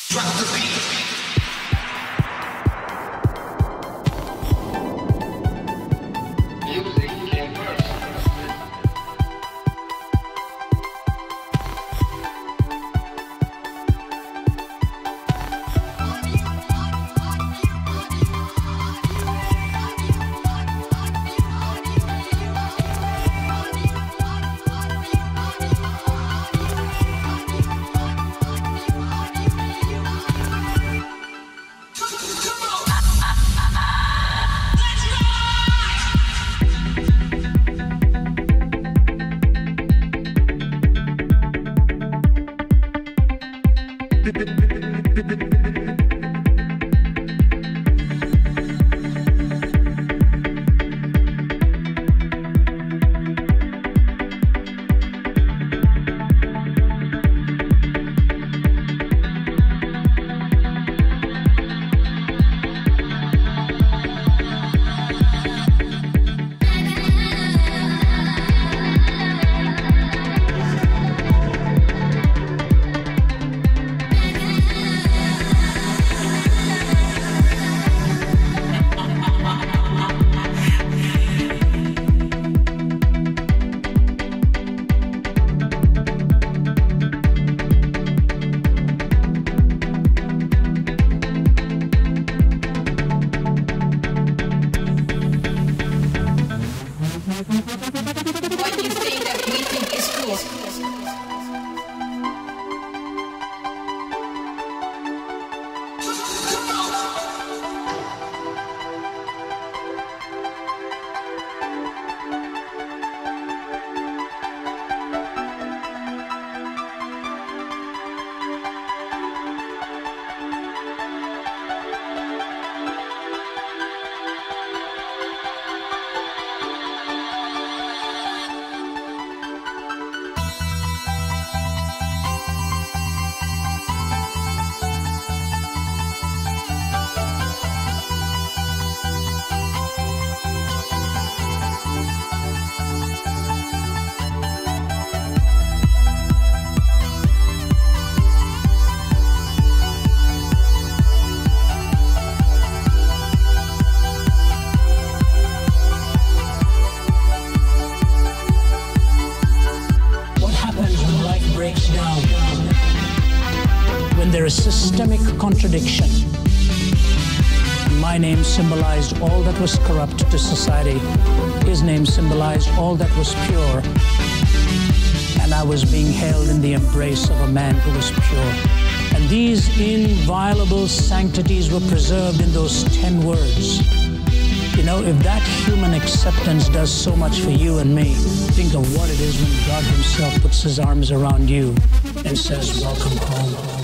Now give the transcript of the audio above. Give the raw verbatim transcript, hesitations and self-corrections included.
There is systemic contradiction. My name symbolized all that was corrupt to society. His name symbolized all that was pure. And I was being held in the embrace of a man who was pure. And these inviolable sanctities were preserved in those ten words. You know, if that human acceptance does so much for you and me, think of what it is when God himself puts his arms around you and says, welcome home.